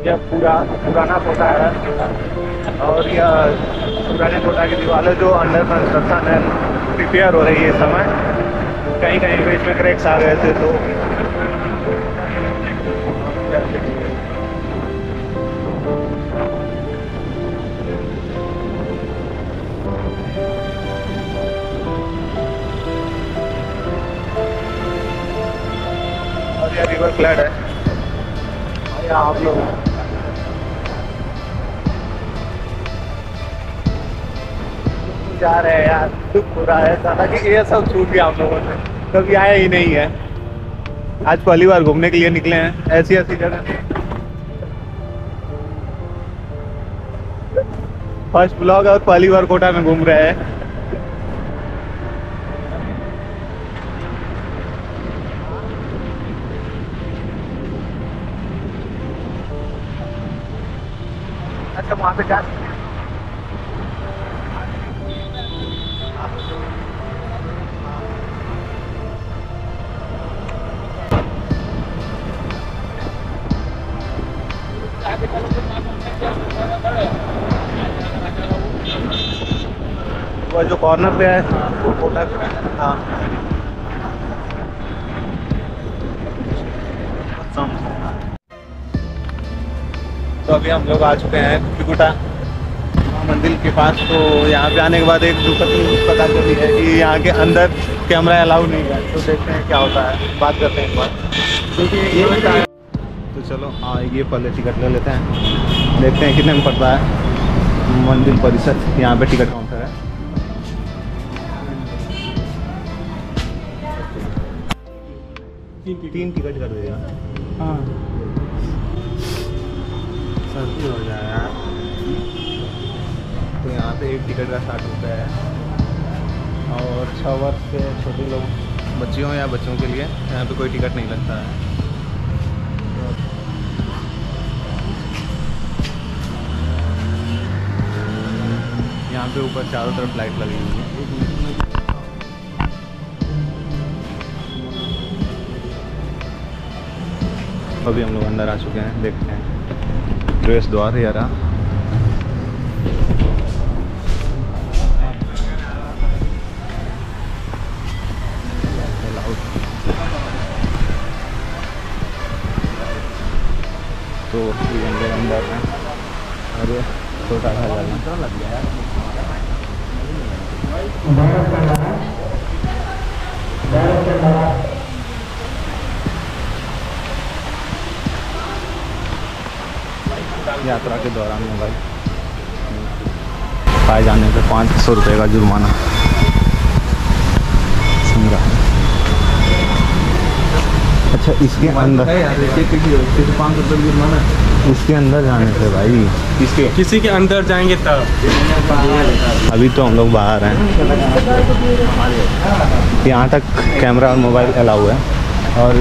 यह पुराना कोटा है और यह पुराने कोटा की दीवारें जो अंडर कंस्ट्रक्शन है, रिपेयर हो रही है इस समय। कहीं कहीं पे इसमें क्रैक्स आ गए थे तो और यह रिवर फ्लड है। यहाँ आप लोग जा रहे हैं यार, दुख हो रहा है साला कि ये सब छूट गया हम लोगों से, कभी आया ही नहीं है। आज पहली बार घूमने के लिए निकले हैं ऐसी ऐसी जगह। फर्स्ट ब्लॉग और पहली बार कोटा में घूम रहे हैं। अच्छा वहाँ पे क्या वो जो कॉर्नर पे है वो कोटा। हाँ तो अभी हम लोग आ चुके हैं कुकुटा मंदिर के पास। तो यहाँ पे आने के बाद एक दुखद न्यूज़ पता चली है कि यहाँ के अंदर कैमरा अलाउ नहीं है। तो देखते हैं क्या होता है, बात करते हैं एक बार। क्योंकि तो चलो हाँ, ये पहले टिकट ले लेते हैं, देखते हैं कितने में पड़ता है। मंदिर परिषद यहाँ पे टिकट काउंटर है। तीन टिकट कर देगा। हाँ सर्दी हो जाए यार। तो यहाँ पे एक टिकट का 60 रुपये है और 6 वर्ष से छोटे लोग बच्चियों या बच्चों के लिए यहाँ पे कोई टिकट नहीं लगता है। यहाँ पे ऊपर चारों तरफ लाइट लगी हुई है। अभी हम लोग अंदर आ चुके हैं, देखते हैं प्रवेश द्वार यार। तो अंदर है। अरे छोटा सा जगह लग गया है। यात्रा के दौरान मोबाइल पाए जाने पे 500 रुपये का जुर्माना। अच्छा इसके अंदर 500 रुपये जुर्माना इसके अंदर जाने से भाई। किसी के अंदर जाएंगे तब। अभी तो हम लोग बाहर हैं। यहाँ तक कैमरा और मोबाइल अलाउ है। और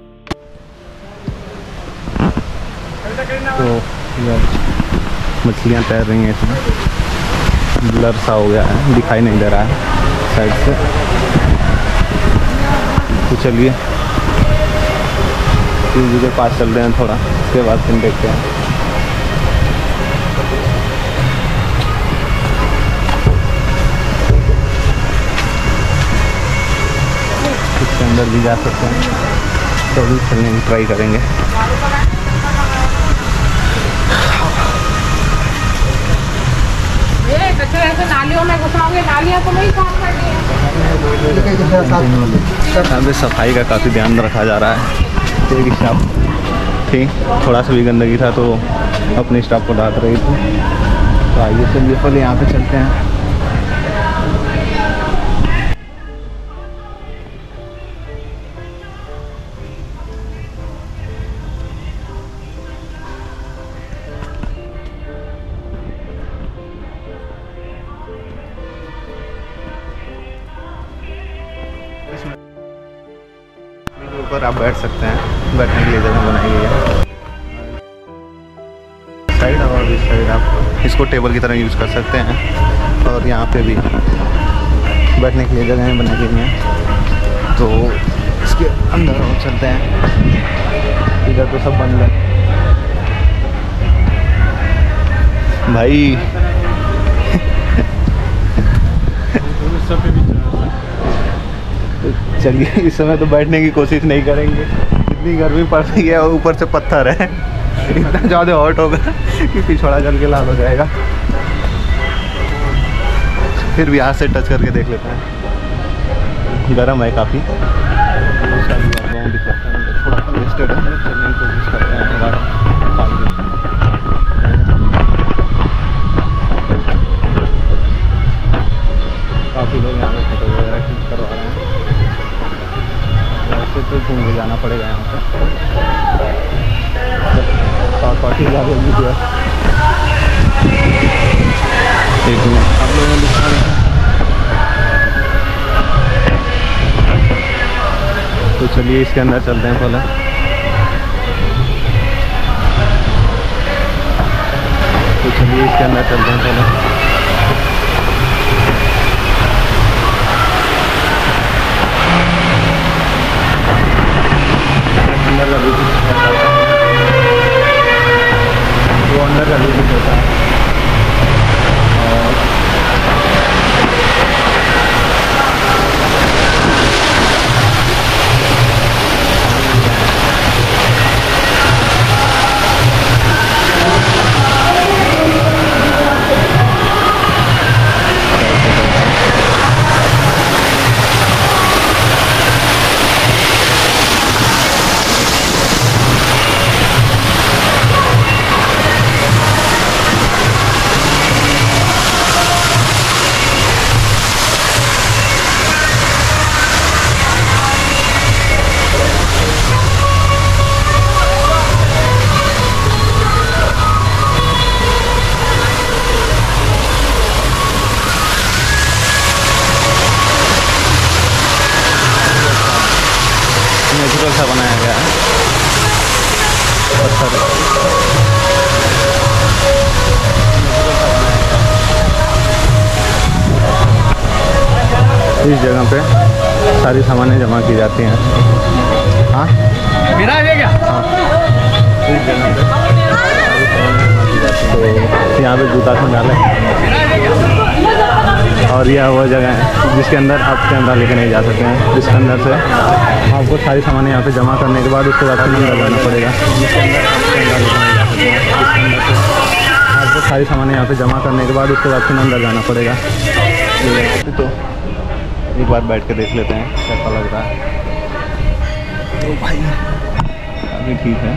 तो मछलियाँ तैर रही हैं इसमें। ब्लर सा हो गया है, दिखाई नहीं दे रहा है साइड से। तो चलिए शिव जी के पास चल रहे हैं थोड़ा, उसके बाद फिर देखते हैं। इसके अंदर भी जा सकते हैं, तो भी चलने की ट्राई करेंगे। ऐसे नालियों में घुसाओगे, नालियाँ तो नहीं साफ करनी है। यहाँ पे सफाई का काफ़ी ध्यान रखा जा रहा है। एक स्टाफ थी, थोड़ा सा भी गंदगी था तो अपने स्टाफ को डांट रही थी। तो आइए चलिए पहले यहाँ पे चलते हैं। ऊपर आप बैठ सकते हैं, बैठने के लिए जगह बनाई गई है। साइड और इस साइड आप इसको टेबल की तरह यूज़ कर सकते हैं। और यहाँ पे भी बैठने के लिए जगहें बनाई गई हैं। तो इसके अंदर और चलते हैं। इधर तो सब बंद है। भाई चलिए इस समय तो बैठने की कोशिश नहीं करेंगे, इतनी गर्मी पड़ रही है और ऊपर से पत्थर है, इतना ज़्यादा हॉट होगा कि पिछवाड़ा जल के लाल हो जाएगा। फिर भी हाथ से टच करके देख लेते हैं, गर्म है काफ़ी। थोड़ा कंजेस्टेड है, चलने की कोशिश करते हैं। काफ़ी लोग यहाँ पे फोटो वगैरह क्लिक करवा रहे हैं। वैसे तो घूम के जाना पड़ेगा यहाँ पे, पार्टी जा रही है। एक मिनट आप लोगों ने दिखा रहे हैं, तो चलिए इसके अंदर चलते हैं पहले। अंदर का व्यू वो अंदर का व्यू होता है। नेचुरल सा बनाया गया है पत्थर, इस जगह पे सारी सामानें जमा की जाती हैं। हाँ मेरा है क्या? हाँ, इस जगह पे सारी सामानें जमा की जाती हैं। तो यहाँ पे जूता संग्रहालय और यह वो जगह है जिसके अंदर आप कैमरा लेके नहीं जा सकते हैं। जिसके अंदर से आपको सारी सामान यहाँ पे जमा करने के बाद उसके बाद फिर अंदर जाना पड़ेगा। जिसके अंदर आप कैमरा लेके नहीं जा सकते हैं। आपको सारी सामान यहाँ पे जमा करने के बाद उसके बाद फिर अंदर जाना पड़ेगा। तो एक बार बैठ के देख लेते हैं कैसा लग रहा है। तो भाई अभी ठीक है।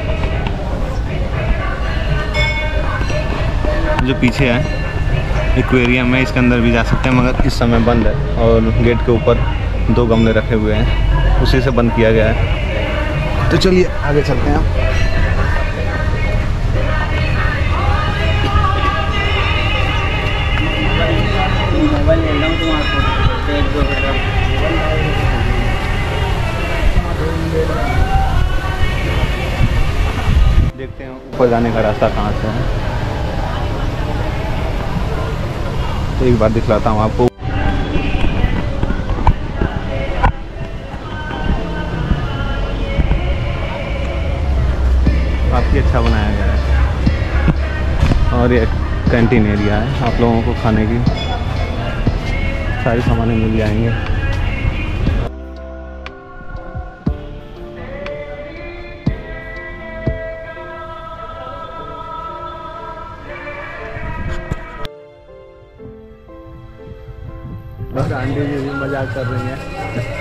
जो पीछे है एक्वेरियम है, इसके अंदर भी जा सकते हैं मगर इस समय बंद है और गेट के ऊपर 2 गमले रखे हुए हैं, उसी से बंद किया गया है। तो चलिए आगे चलते हैं। देखते हैं ऊपर जाने का रास्ता कहाँ से है, तो एक बार दिखलाता हूँ आपको। काफ़ी अच्छा बनाया गया है और ये कैंटीन एरिया है, आप लोगों को खाने की सारी सामानें मिल जाएंगे। और आंटी जी भी मजाक कर रही हैं।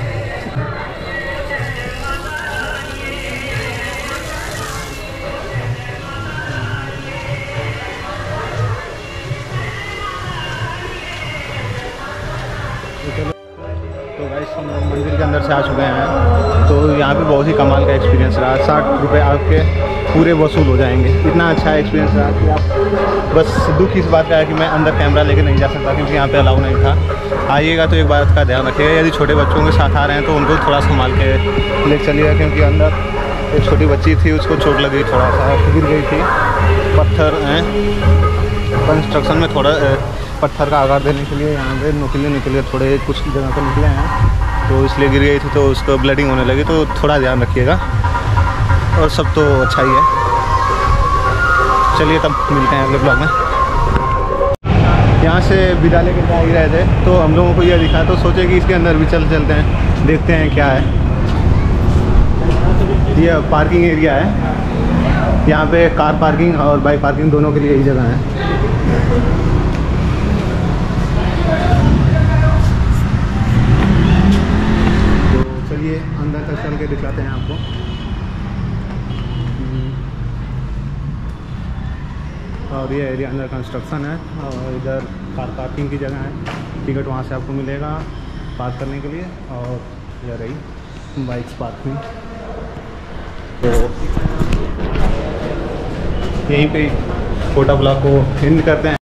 तो गाइस हम लोग मंदिर के अंदर से आ चुके हैं। तो यहाँ पे बहुत ही कमाल का एक्सपीरियंस रहा। 60 रुपये आपके पूरे वसूल हो जाएंगे। इतना अच्छा एक्सपीरियंस रहा कि आप बस दुख इस बात का है कि मैं अंदर कैमरा लेके नहीं जा सकता क्योंकि यहाँ पे अलाउ नहीं था। आइएगा तो एक बात का ध्यान रखिएगा, यदि छोटे बच्चों के साथ आ रहे हैं तो उनको थोड़ा संभाल के ले चलिएगा क्योंकि अंदर एक छोटी बच्ची थी, उसको चोट लगी, थोड़ा सा गिर गई थी। पत्थर कंस्ट्रक्शन में थोड़ा पत्थर का आकार देने के लिए यहाँ पे निकले थोड़े कुछ जगह पर निकले हैं, तो इसलिए गिर गई थी, तो उसको ब्लीडिंग होने लगी। तो थोड़ा ध्यान रखिएगा और सब तो अच्छा ही है। चलिए तब मिलते हैं अगले ब्लॉग में। यहाँ से विद्यालय के जा ही रहे थे तो हम लोगों को यह दिखा तो सोचे कि इसके अंदर भी चलते हैं, देखते हैं क्या है। ये पार्किंग एरिया है, यहाँ पे कार पार्किंग और बाइक पार्किंग दोनों के लिए यही जगह है। तो चलिए अंदर तक चल के दिखाते हैं आपको। और ये एरिया अंडर कंस्ट्रक्शन है और इधर कार पार्किंग की जगह है, टिकट वहाँ से आपको मिलेगा पार्क करने के लिए। और यह रही बाइक्स पार्किंग। तो यहीं पे छोटा ब्लॉग को एंड करते हैं।